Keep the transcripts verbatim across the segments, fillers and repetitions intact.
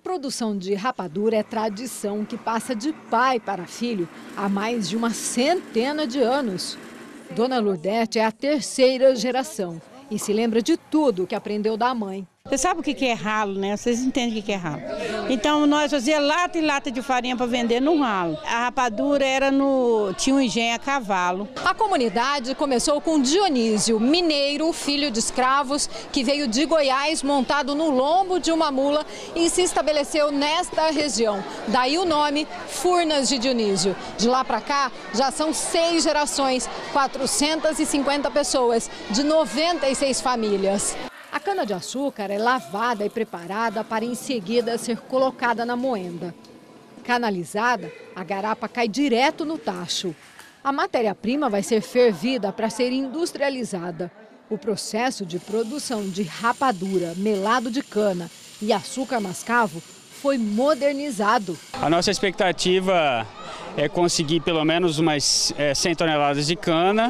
produção de rapadura é tradição que passa de pai para filho há mais de uma centena de anos. Dona Lurdete é a terceira geração e se lembra de tudo que aprendeu da mãe. Você sabe o que é ralo, né? Vocês entendem o que é ralo. Então nós fazíamos lata e lata de farinha para vender no ralo. A rapadura era no... tinha um engenho a cavalo. A comunidade começou com Dionísio, mineiro, filho de escravos, que veio de Goiás montado no lombo de uma mula e se estabeleceu nesta região. Daí o nome Furnas de Dionísio. De lá para cá já são seis gerações, quatrocentas e cinquenta pessoas, de noventa e seis famílias. A cana-de-açúcar é lavada e preparada para em seguida ser colocada na moenda. Canalizada, a garapa cai direto no tacho. A matéria-prima vai ser fervida para ser industrializada. O processo de produção de rapadura, melado de cana e açúcar mascavo foi modernizado. A nossa expectativa é conseguir pelo menos umas é, cem toneladas de cana,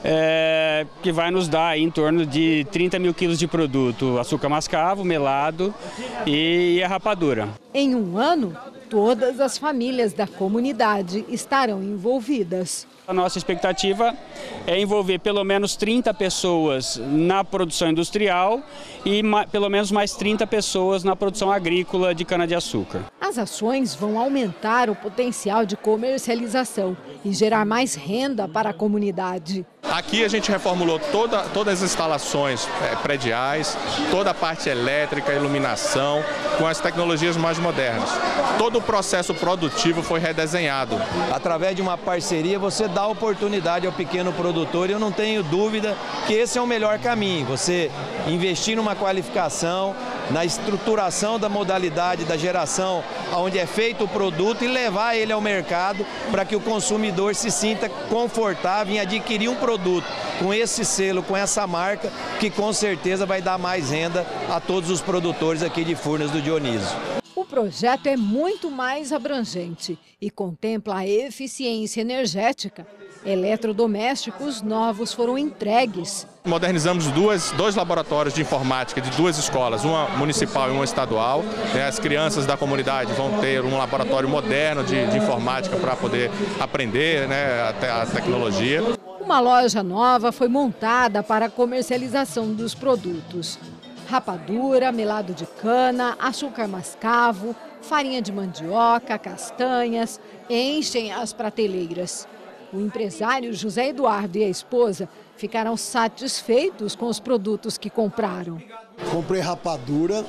é, que vai nos dar aí em torno de trinta mil quilos de produto, açúcar mascavo, melado e a rapadura. Em um ano, todas as famílias da comunidade estarão envolvidas. A nossa expectativa é envolver pelo menos trinta pessoas na produção industrial e pelo menos mais trinta pessoas na produção agrícola de cana-de-açúcar. As ações vão aumentar o potencial de comercialização e gerar mais renda para a comunidade. Aqui a gente reformulou toda, todas as instalações é, prediais, toda a parte elétrica, iluminação, com as tecnologias mais modernas. Todo o processo produtivo foi redesenhado. Através de uma parceria você dá oportunidade ao pequeno produtor e eu não tenho dúvida que esse é o melhor caminho. Você investir numa qualificação, na estruturação da modalidade da geração onde é feito o produto e levar ele ao mercado para que o consumidor se sinta confortável em adquirir um produto com esse selo, com essa marca, que com certeza vai dar mais renda a todos os produtores aqui de Furnas do Dionísio. O projeto é muito mais abrangente e contempla a eficiência energética. Eletrodomésticos novos foram entregues. Modernizamos duas, dois laboratórios de informática de duas escolas, uma municipal e uma estadual. As crianças da comunidade vão ter um laboratório moderno de, de informática para poder aprender, né, a, a tecnologia. Uma loja nova foi montada para a comercialização dos produtos. Rapadura, melado de cana, açúcar mascavo, farinha de mandioca, castanhas, enchem as prateleiras. O empresário José Eduardo e a esposa ficaram satisfeitos com os produtos que compraram. Comprei rapadura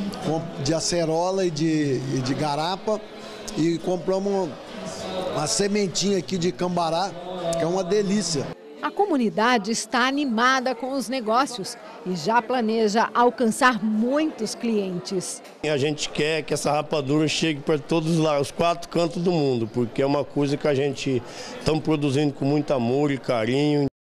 de acerola e de, e de garapa e compramos uma sementinha aqui de cambará, que é uma delícia. A comunidade está animada com os negócios e já planeja alcançar muitos clientes. A gente quer que essa rapadura chegue para todos lá, os quatro cantos do mundo, porque é uma coisa que a gente está produzindo com muito amor e carinho.